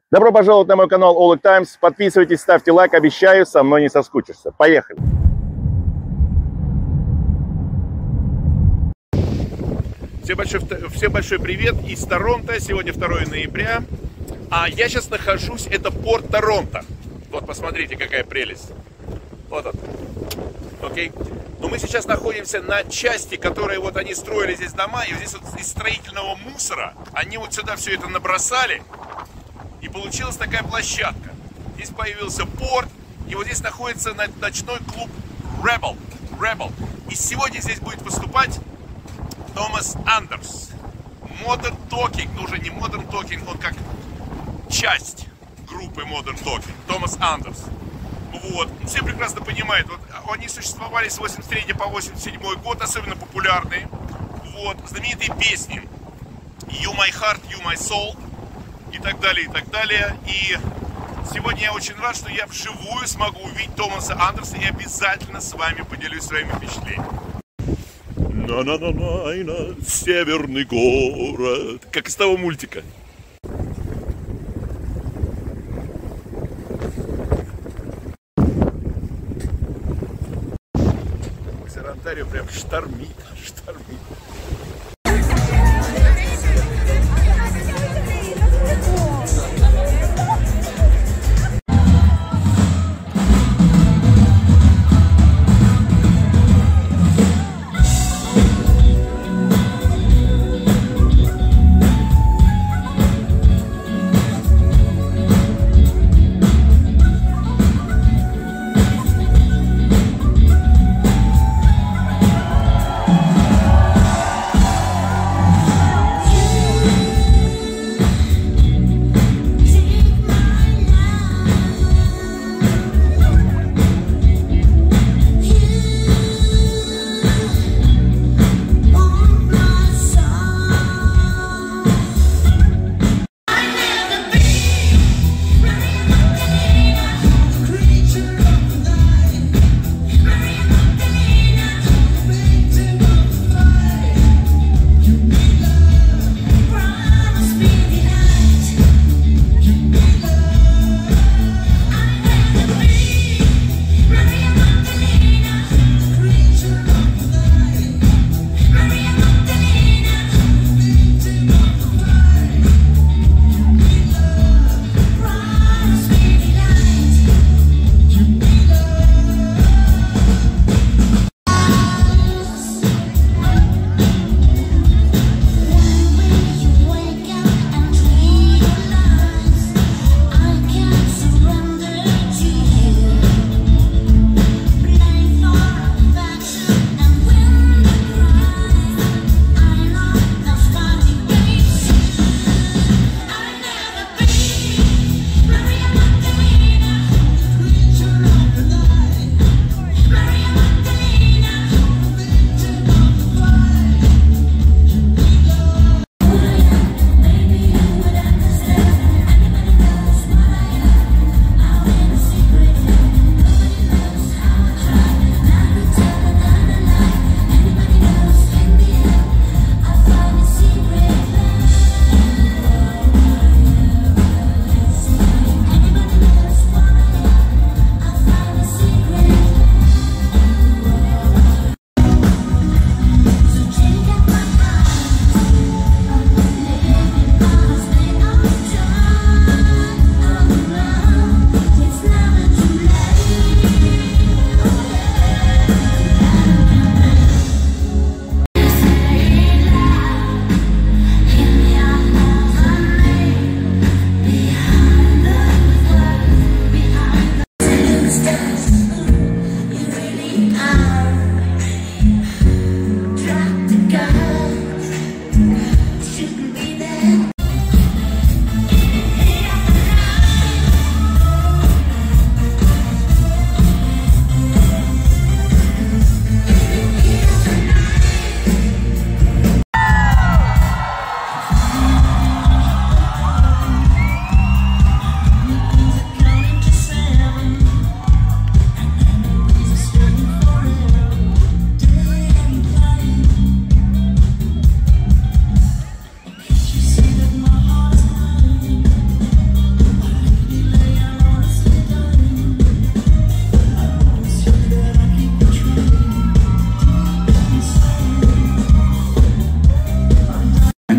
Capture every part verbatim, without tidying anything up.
Добро пожаловать на мой канал Oleg Times. Подписывайтесь, ставьте лайк, обещаю, со мной не соскучишься. Поехали! Всем большой, всем большой привет из Торонто. Сегодня второе ноября. А я сейчас нахожусь, это порт Торонто. Вот, посмотрите, какая прелесть. Вот он. Окей. Но мы сейчас находимся на части, которые вот они строили здесь дома. И вот здесь вот из строительного мусора они вот сюда все это набросали. И получилась такая площадка. Здесь появился порт. И вот здесь находится ночной клуб Rebel. Rebel. И сегодня здесь будет выступать Томас Андерс. Modern Talking. Ну, уже не Modern Talking, он как часть группы Modern Talking. Томас Андерс. Вот. Все прекрасно понимают. Вот, они существовали с восемьдесят третьего по восемьдесят седьмой год. Особенно популярные. Вот. Знаменитые песни You My Heart, You My Soul. И так далее, и так далее. И сегодня я очень рад, что я вживую смогу увидеть Томаса Андерса и обязательно с вами поделюсь своими впечатлениями. На-на-на-на-на, северный город. Как из того мультика. Озеро Онтарио прям штормит, штормит.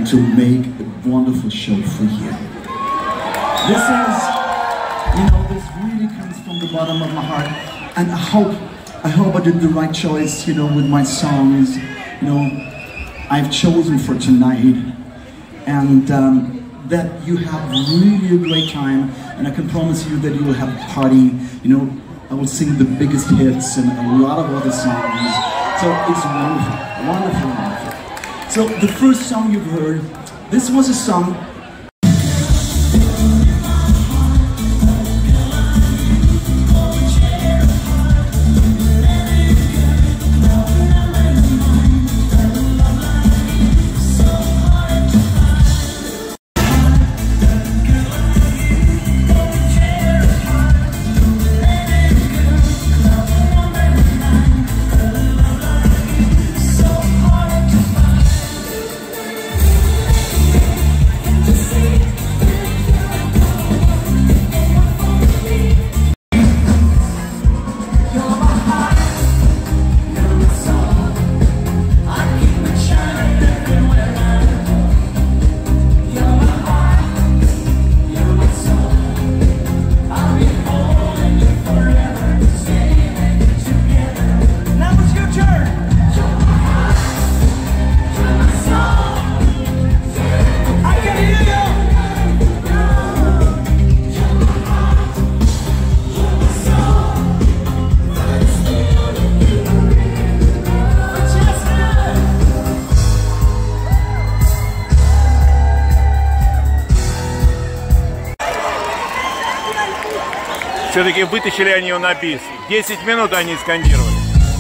to make a wonderful show for you. This is, you know, this really comes from the bottom of my heart, and I hope, I hope I did the right choice, you know, with my songs, you know, I've chosen for tonight, and um, that you have really a great time, and I can promise you that you will have a party. You know, I will sing the biggest hits and a lot of other songs, so it's wonderful, wonderful, wonderful. So the first song you've heard, this was a song Все-таки вытащили они его на бис. десять минут они скандировали.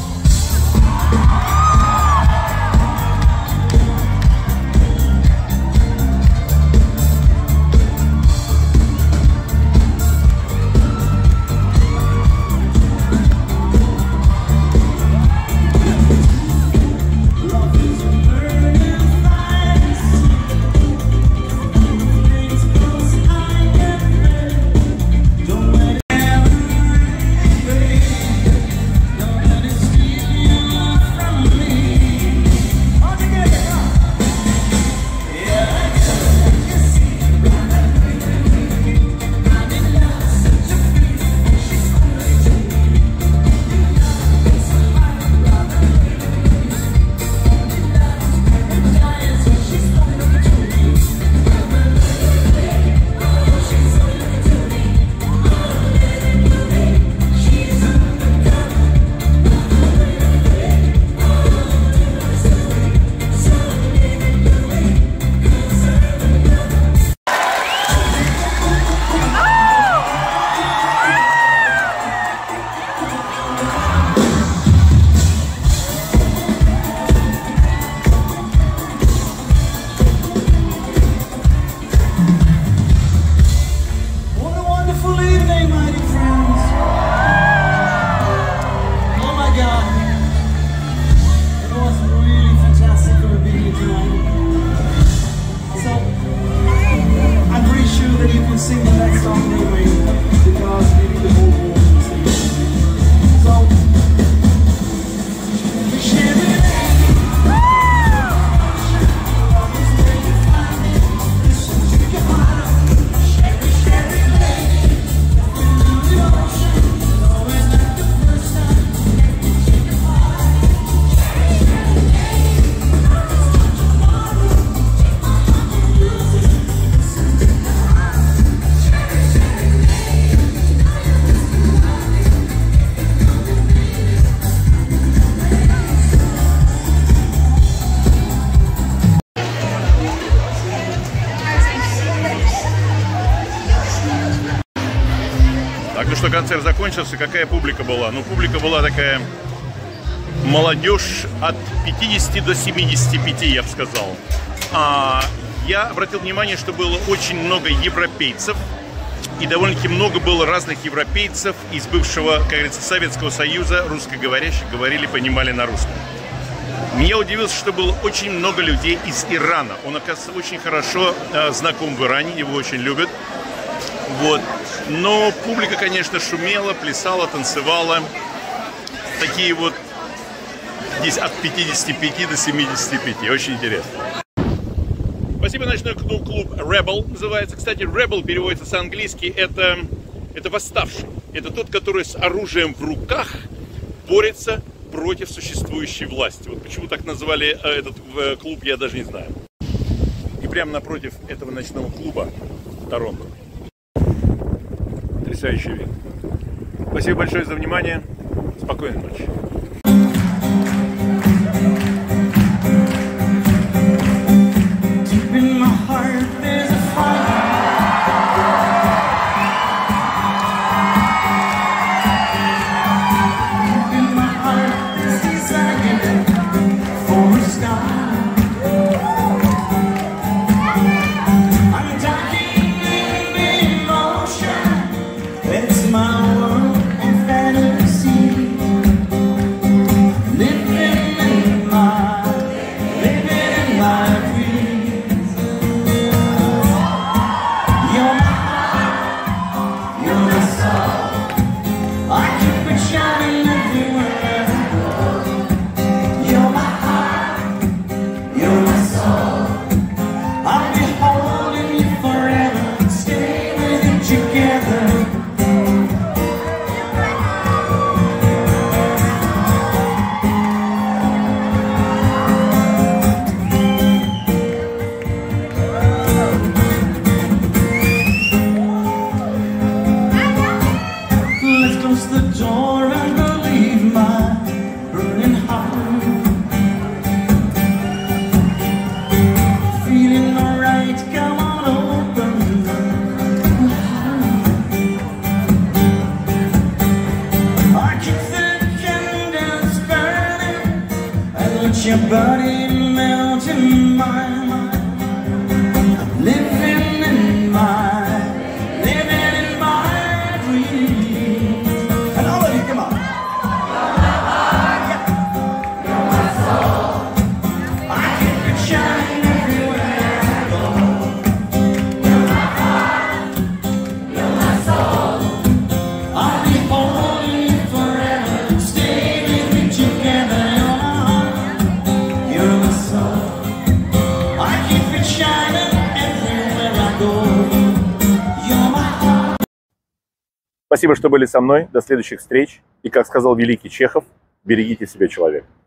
Так, ну что, концерт закончился, какая публика была? Ну, публика была такая молодежь от пятидесяти до семидесяти пяти, я бы сказал. А, я обратил внимание, что было очень много европейцев, и довольно-таки много было разных европейцев из бывшего, как говорится, Советского Союза, русскоговорящих, говорили, понимали на русском. Меня удивило, что было очень много людей из Ирана. Он, оказывается, очень хорошо э, знаком в Иране, его очень любят. Вот. Но публика, конечно, шумела, плясала, танцевала. Такие вот здесь от пятидесяти пяти до семидесяти пяти. Очень интересно. Спасибо, ночной клуб, клуб Rebel называется. Кстати, Rebel переводится с английски, это, это восставший. Это тот, который с оружием в руках борется против существующей власти. Вот почему так назвали этот клуб, я даже не знаю. И прямо напротив этого ночного клуба Торонто. Потрясающий вид. Спасибо большое за внимание. Спокойной ночи. Your body melt in mine, living in my, living in my dreams. And all of you, come on. You're my heart, yeah. You're my soul. I keep it shining everywhere I go. You're my heart, you're my soul. I'll be holding you forever, stay with me together. Спасибо, что были со мной. До следующих встреч. И, как сказал великий Чехов, берегите себя, человек.